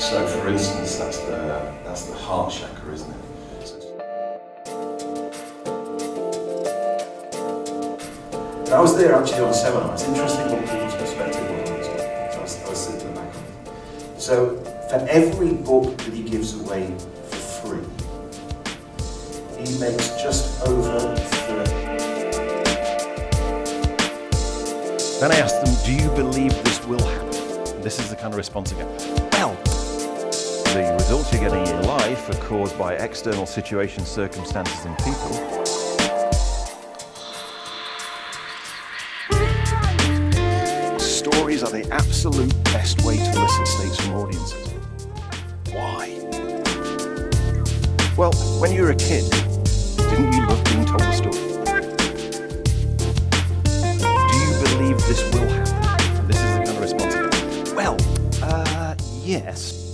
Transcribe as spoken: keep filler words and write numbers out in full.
So, for instance, that's the that's the heart chakra, isn't it? So, I was there actually on a seminar. It's interesting what people's perspective was on this book. So I was, I was sitting in the back of it. So, for every book that he gives away for free, he makes just over thirty. Then I asked them, do you believe this will happen? This is the kind of response I get. Well, the results you're getting in your life are caused by external situations, circumstances and people. Stories are the absolute best way to elicit states from audiences. Why? Well, when you were a kid, didn't you love being told a story? This will happen. This is the kind of response I get. Well, uh, yes.